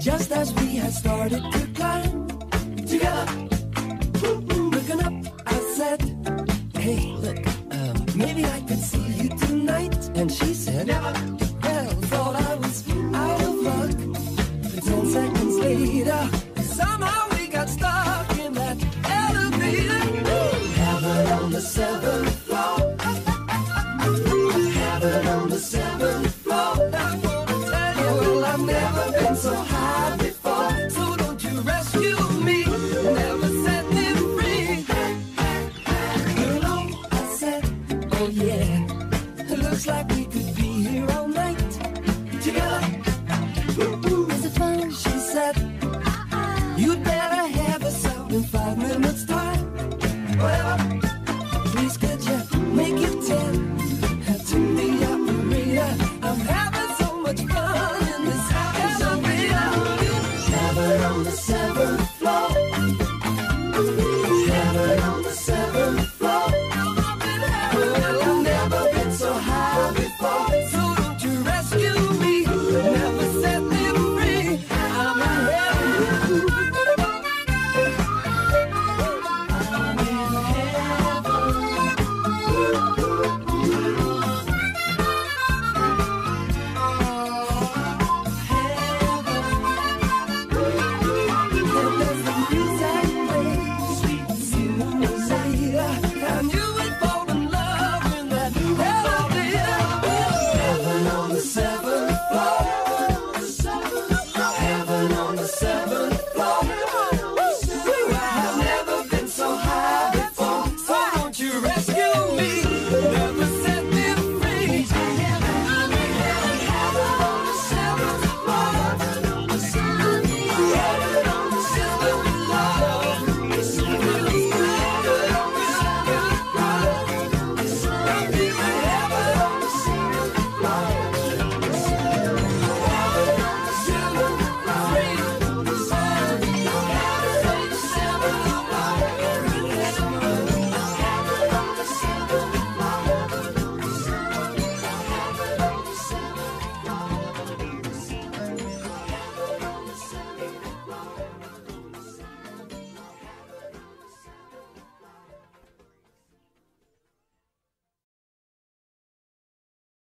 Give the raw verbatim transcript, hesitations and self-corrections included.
Just as we had started to climb together, looking up, I said, hey, look, um, maybe I could see you tonight. And she said, never. Well, thought I was out of luck. But ten seconds later, somehow we got stuck in that elevator. Heaven on the seventh floor. Heaven on the seventh floor. I wanna tell you, well, I've never been so high before. So don't you rescue me, never set me free. You know, I said, oh yeah, it looks like we could be here all